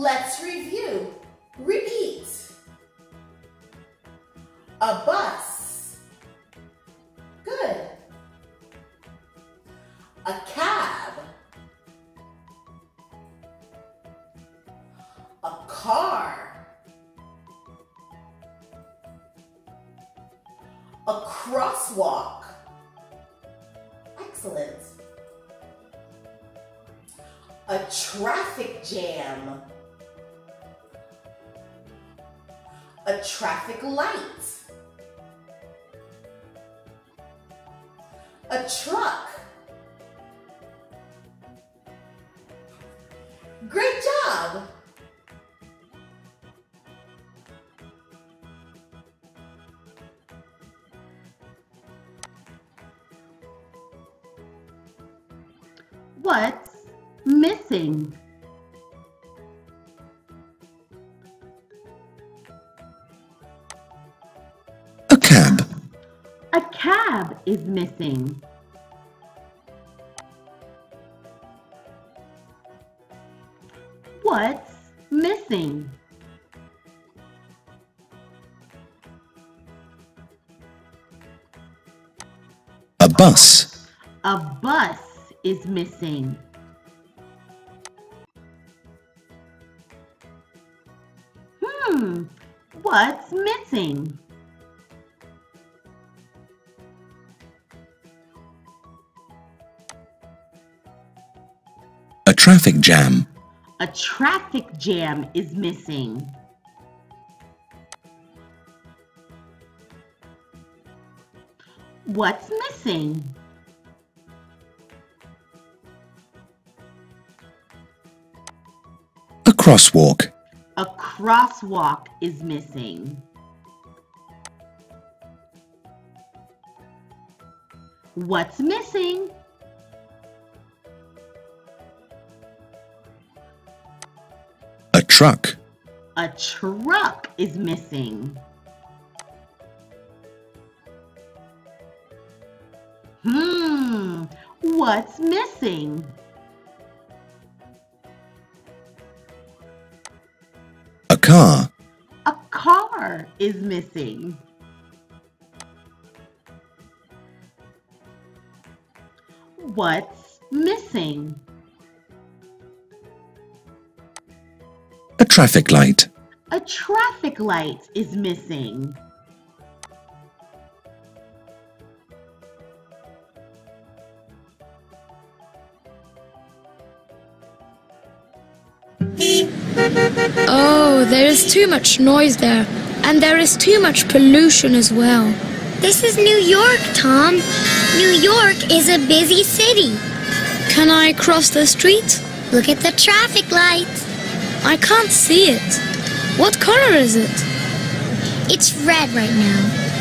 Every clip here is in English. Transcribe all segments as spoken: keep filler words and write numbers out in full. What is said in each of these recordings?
let's review. Repeat. A bus. Good. A cab. A car. A crosswalk. Excellent. A traffic jam. A traffic light. A truck. Great job! What's missing? A cab. A cab is missing. What's missing? A bus. A bus is missing. Hmm, what's missing? A traffic jam. A traffic jam is missing. What's missing? A crosswalk. A crosswalk is missing. What's missing? A truck. A truck is missing. Hmm, what's missing? A car. A car is missing. What's missing? A traffic light. A traffic light is missing. Oh, there is too much noise there, and there is too much pollution as well. This is New York, Tom. New York is a busy city. Can I cross the street? Look at the traffic lights. I can't see it. What color is it? It's red right now.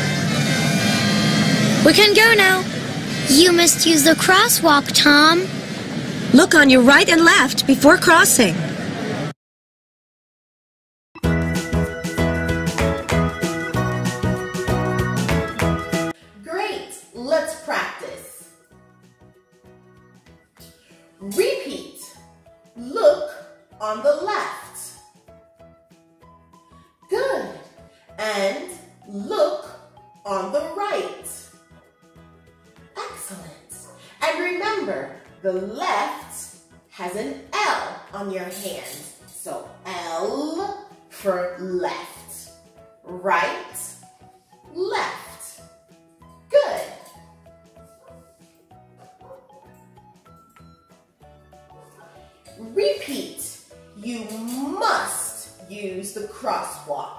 We can go now. You must use the crosswalk, Tom. Look on your right and left before crossing. Great! Let's practice. Repeat. Look on the left. Good. And look on the right. Excellent. And remember, the left has an L on your hand. So L for left. Right, left. Good. Repeat. You must use the crosswalk.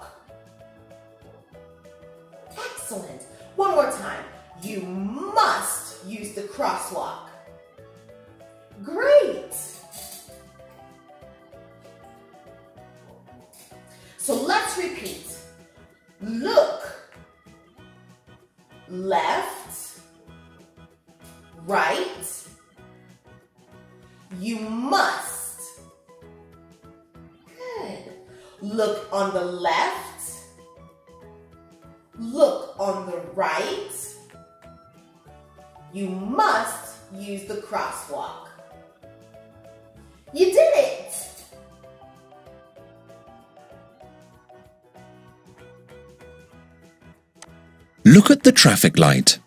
Excellent. One more time. You must use the crosswalk. Great. So let's repeat. Look, left, right, you must. Good. Look on the left, look on the right, you must use the crosswalk. You did it! Look at the traffic light.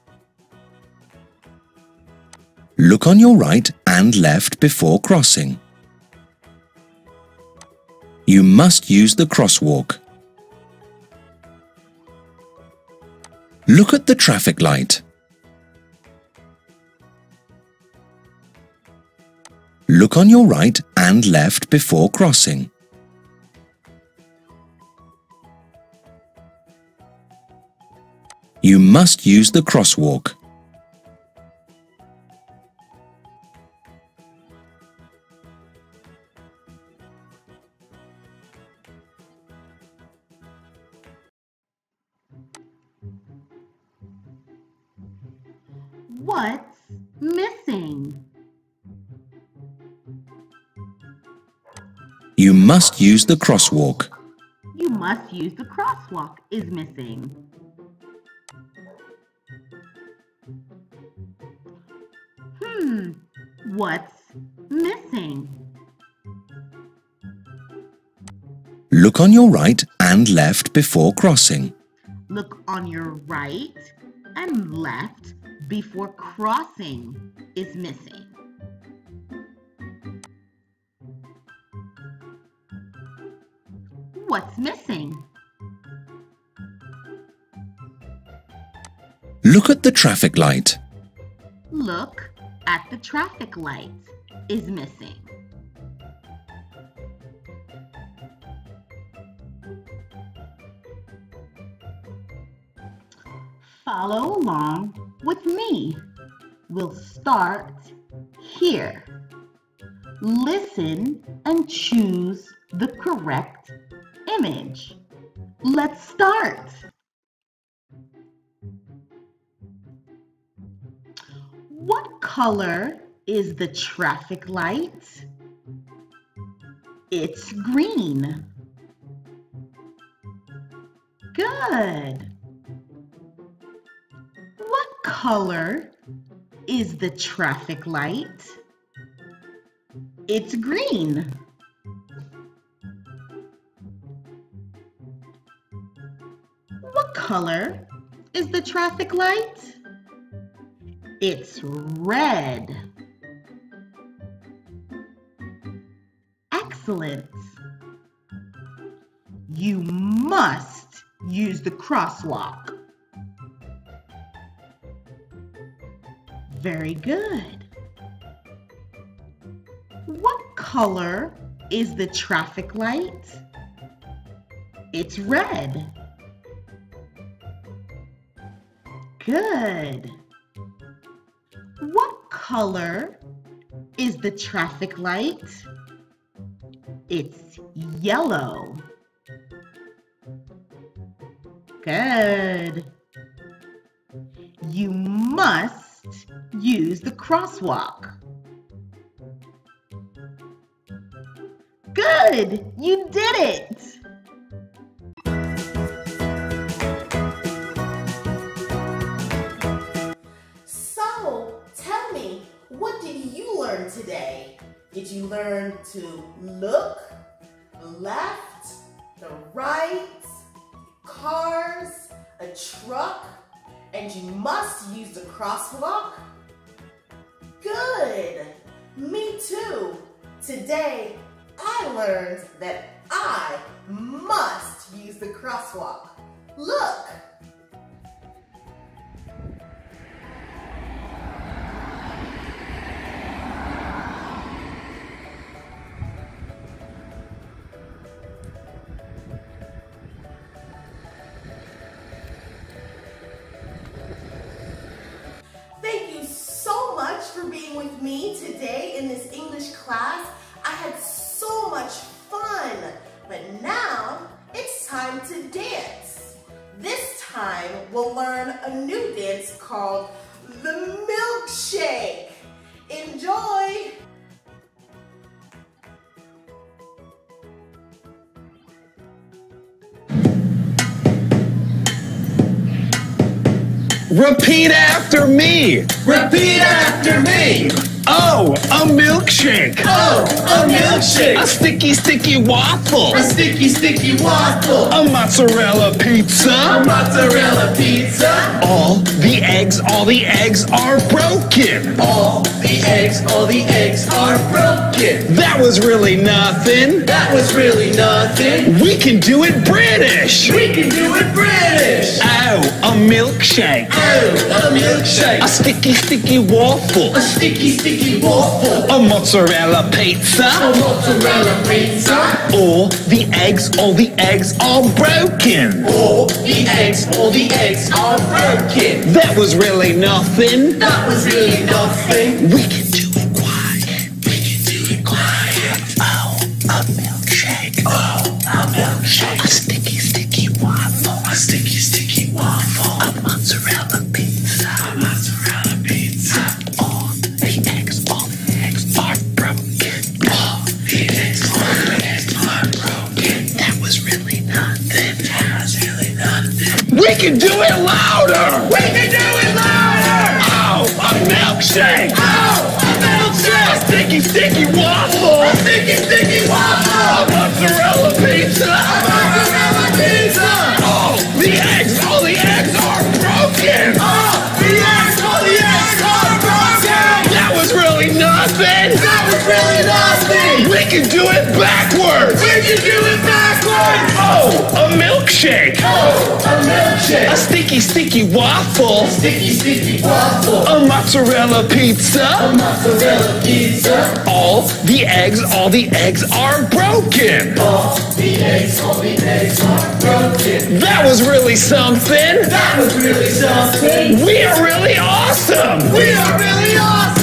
Look on your right and left before crossing. You must use the crosswalk. Look at the traffic light. Look on your right and left before crossing. You must use the crosswalk. What's missing? You must use the crosswalk. You must use the crosswalk is missing. Hmm, what's missing? Look on your right and left before crossing. Look on your right and left before crossing is missing. What's missing? Look at the traffic light. Look at the traffic light is missing. Follow along with me. We'll start here. Listen and choose the correct image. Let's start. What color is the traffic light? It's green. Good. What color is the traffic light? It's green. What color is the traffic light? It's red. Excellent. You must use the crosswalk. Very good. What color is the traffic light? It's red. Good. What color is the traffic light? It's yellow. Good. You must use the crosswalk. Good! You did it! So, tell me, what did you learn today? Did you learn to look, the left, the right, cars, a truck, and you must use the crosswalk? Good! Me too! Today, I learned that I must use the crosswalk. Look! Thank you so much for being with me today in this English class. I had so much fun, but now it's time to dance. This time we'll learn a new dance called the milkshake. Enjoy! Repeat after me! Repeat after me! Oh, a milkshake. Oh, a milkshake. A sticky, sticky waffle. A sticky, sticky waffle. A mozzarella pizza. A mozzarella pizza. All the eggs, all the eggs are broken. All the eggs, all the eggs are broken. That was really nothing. That was really nothing. We can do it British. We can do it British. Oh, a milkshake. Oh, a milkshake. A sticky, sticky waffle. A sticky, sticky waffle. A mozzarella pizza. A mozzarella pizza. All the eggs, all the eggs are broken. All the eggs, all the eggs are broken. That was really nothing. That was really nothing. We can do it quiet. We can do it quiet. Oh, a milkshake. Oh, a milkshake. A sticky, sticky waffle. A sticky, sticky waffle. A mozzarella pizza. A mozzarella pizza. All the eggs, all the eggs are broken. All the eggs, all the eggs are broken. That was really nothing. That was really nothing. We can do it louder. We can do it louder. Oh, a milkshake. Oh, a milkshake. A sticky, sticky waffle. A sticky, sticky waffle. A mozzarella pizza. A mozzarella pizza. All the eggs, all the eggs are broken. All the eggs, all the eggs are broken. That was really nothing. That was really nothing. We can do it backwards. We can do it backwards. Oh, a milkshake. Oh, a milkshake. A sticky, sticky waffle. Sticky, sticky waffle. A mozzarella pizza. A mozzarella pizza. All the eggs, all the eggs are broken. All the eggs, all the eggs are broken. That was really something. That was really something. We are really awesome. We are really awesome.